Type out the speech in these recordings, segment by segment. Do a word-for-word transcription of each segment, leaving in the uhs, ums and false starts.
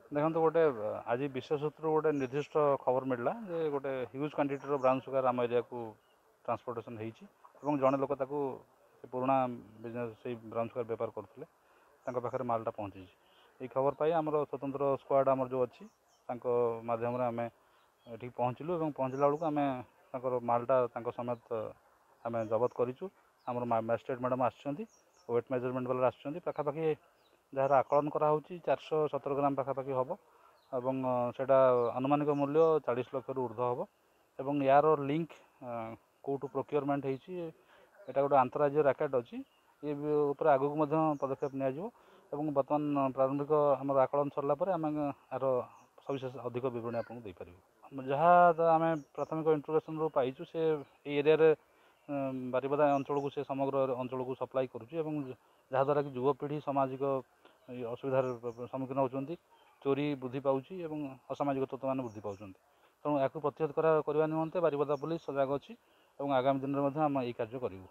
देखो गोटे आज विशेष सूत्र गोटे निर्दिष्ट खबर मिलला जे गोटे ह्यूज क्वांटिटी ब्राउन सुगार आम एरिया को ट्रांसपोर्टेशन होती जड़े लोक ताकू पुराना बिजनेस से ब्राउन सुगार बेपार करते पाखे मालटा पहुँची ये खबर पाई आम स्वतंत्र स्क्वाड आम जो अच्छी मध्यम आम ये पहुँचलु और पहुँचला बेलू आम मालटा समेत आम जबत करूँ आम मैजिस्ट्रेट मैडम आसछंती वेट मेजरमेंट वाला आसछंती पाखापाखि जार आकलन कराऊँ चारश सतर ग्राम पाखापाखि हम और सेटा आनुमानिक मूल्य चालीस लक्ष रु ऊर्ध्व हम और यार लिंक कौटू प्रोक्योरमेंट होती यहाँ गोटे आंतराज्य रैकेट अच्छी ये उपर आगू पदक्षेप नि बर्तमान प्रारंभिक आम आकलन सरला आम यार सविशेष अधिक विवरणी आपको देपर जहाँ आम प्राथमिक इंट्रोगेशन रू पाइचु से एरिया बारिपदा अंचल को से समग्र अंचल को सप्लाई करुँच जहाँद्वारा कि युवपीढ़ी सामाजिक असुविधार सम्मुखीन होती चोरी वृद्धि पाँच असामाजिक तत्व मान वृद्धि पाँच तेणु या प्रतिहत करने निमंते बारिपदा पुलिस सजग अच्छी आगामी दिन में आम ये कार्य करूँ।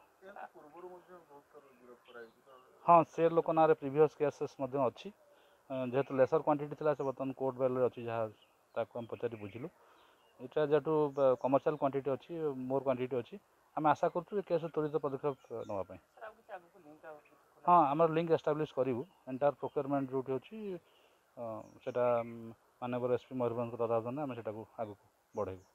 हाँ से लोक ना प्रिवियस केसेस अच्छी जेहेतु लेसर क्वांटिटी थी से बर्तमान कोर्ट बेल अच्छी जहाँ ताकू आम पचारि बुझिलु यहाँ जेहतु कमर्शियल क्वांटिटी अच्छी मोर क्वांटिटी अच्छी आम आशा करूँ केस त्वरित पदक्षेप नापी। हाँ आम लिंक एस्टाब्लीश करूँ एंटायर प्रोक्योरमेंट जो अच्छी से माननीय एसपी मयूरभंज तत्वावधान आम से आगे बढ़ेबू।